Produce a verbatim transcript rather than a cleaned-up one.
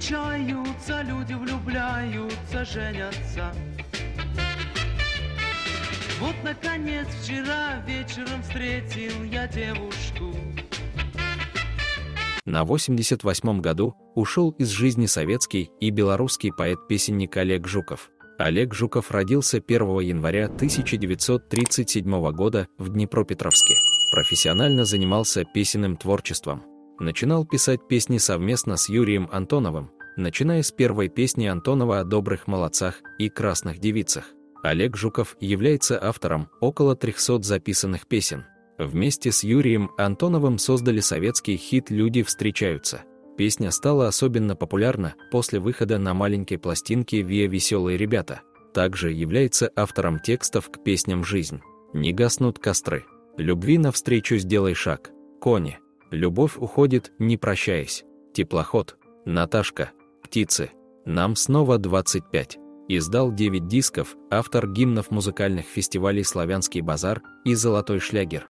встречаются, люди влюбляются, женятся. Вот, наконец, вчера вечером встретил я девушку. На восемьдесят восьмом году ушел из жизни советский и белорусский поэт-песенник Олег Жуков. Олег Жуков родился первого января тысяча девятьсот тридцать седьмого года в Днепропетровске. Профессионально занимался песенным творчеством. Начинал писать песни совместно с Юрием Антоновым, начиная с первой песни Антонова о добрых молодцах и красных девицах. Олег Жуков является автором около трехсот записанных песен. Вместе с Юрием Антоновым создали советский хит «Люди встречаются». Песня стала особенно популярна после выхода на маленькой пластинке «Виа Веселые ребята». Также является автором текстов к песням «Жизнь», «Не гаснут костры», «Любви навстречу сделай шаг», «Кони», «Любовь уходит, не прощаясь», «Теплоход», «Наташка», «Птицы», «Нам снова двадцать пять». Издал девять дисков, автор гимнов музыкальных фестивалей «Славянский базар» и «Золотой шлягер».